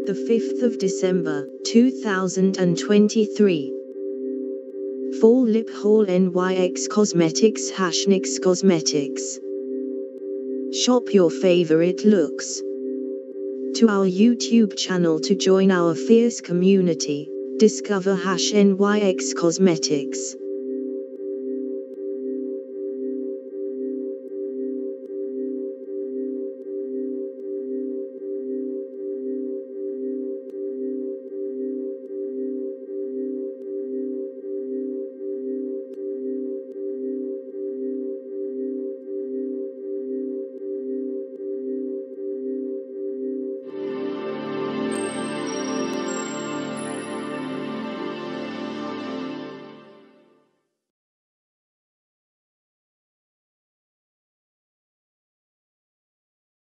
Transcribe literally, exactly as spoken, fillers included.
the fifth of December, two thousand twenty-three. Fall Lip Haul N Y X Cosmetics hash N Y X Cosmetics. Shop your favorite looks. To our YouTube channel to join our fierce community, discover hash N Y X Cosmetics.